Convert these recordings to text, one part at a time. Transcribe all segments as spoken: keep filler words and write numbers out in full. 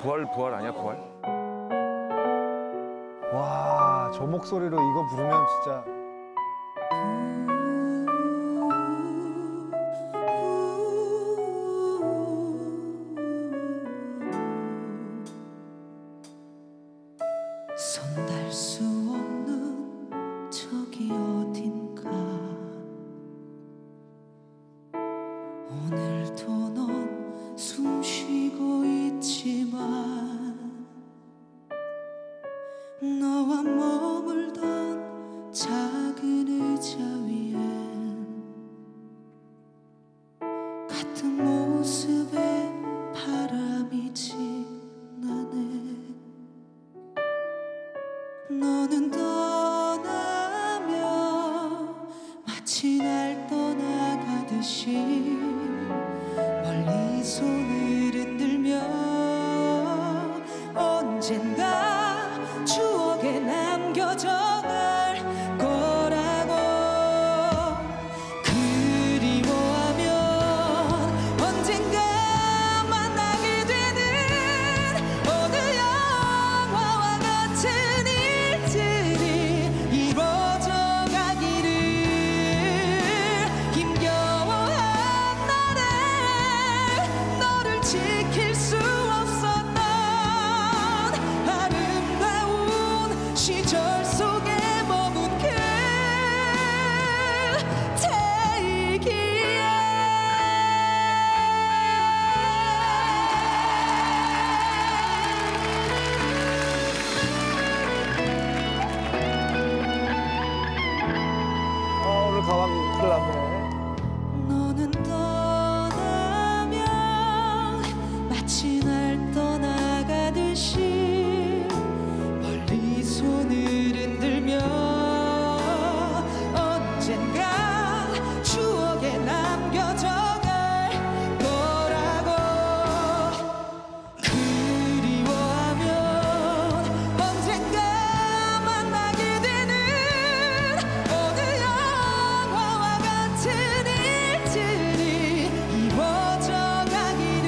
부활 부활 아니야 부활? 와, 저 목소리로 이거 부르면 진짜. 손 닿을 수 없는 저기 어딘가 오늘도 넌 숨 쉬고 있지만 너와 머물던 작은 의자 위엔 같은 모습의 바람이 지나네. 너는 떠나며 마치 날 떠나가듯이 멀리 손을 흔들며 언젠가 추억에 남겨져갈 거라고. 그리워하면 언젠가 만나게 되는 어느 영화와 같은 일들이 이루어져 가기를. 힘겨워한 날에 너를 지킬 수 없었던 아름다운 시절 속에 머문 그대이기에 어, 오늘 가왕 큰일 났네. 너는 떠나면 마치 날 떠나가듯이 멀리 손을 흔들며 언젠가 추억에 남겨져갈 거라고. 그리워하면 언젠가 만나게 되는 어느 영화와 같은 일들이 이루어져 가기를.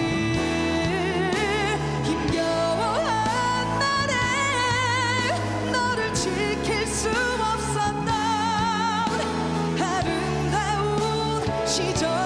힘겨워한 날에 너를 지킬 수 없었던 아름다운 시절